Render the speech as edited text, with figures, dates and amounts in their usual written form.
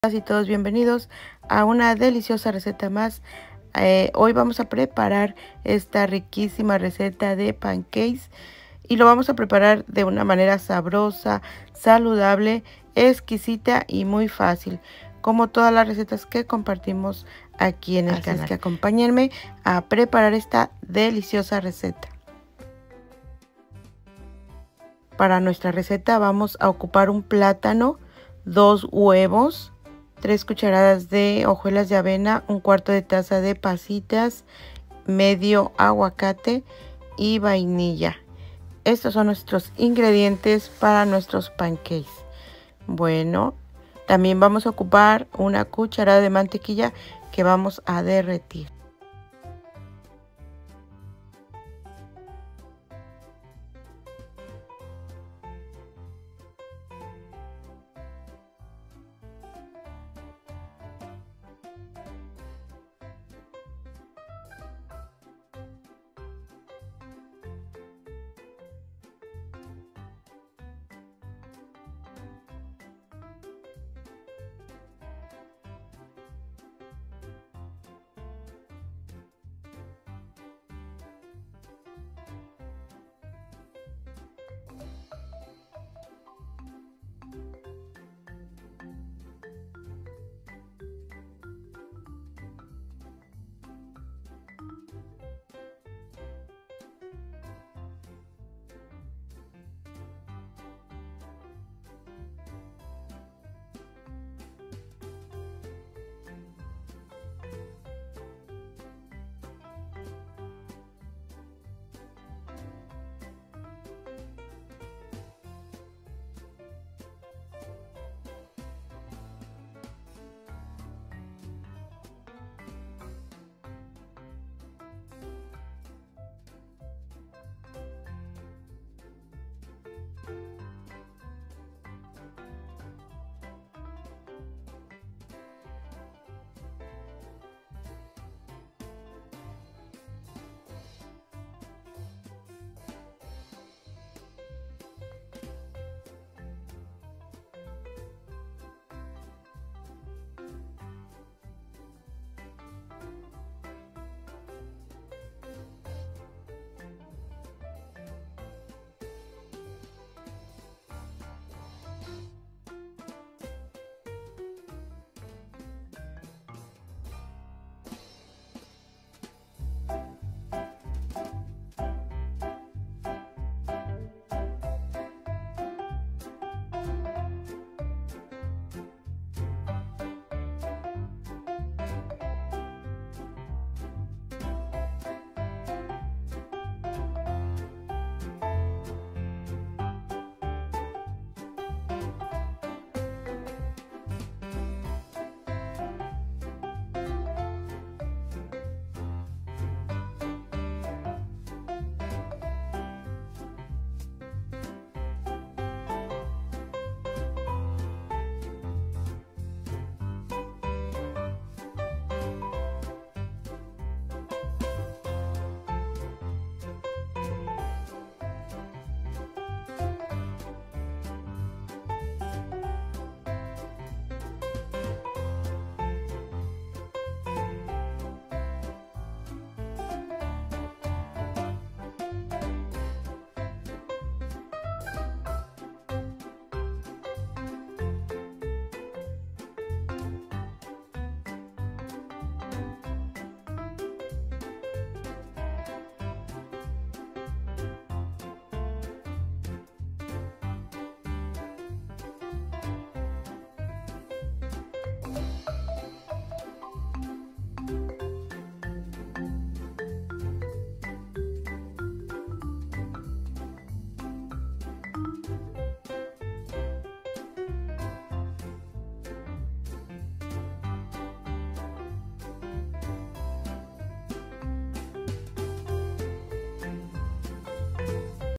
Y todos bienvenidos a una deliciosa receta más. Hoy vamos a preparar esta riquísima receta de pancakes y lo vamos a preparar de una manera sabrosa, saludable, exquisita y muy fácil, como todas las recetas que compartimos aquí en el canal. Así que acompáñenme a preparar esta deliciosa receta. Para nuestra receta vamos a ocupar un plátano, 2 huevos, 3 cucharadas de hojuelas de avena, 1/4 de taza de pasitas, medio aguacate y vainilla. Estos son nuestros ingredientes para nuestros pancakes. Bueno, también vamos a ocupar una cucharada de mantequilla que vamos a derretir.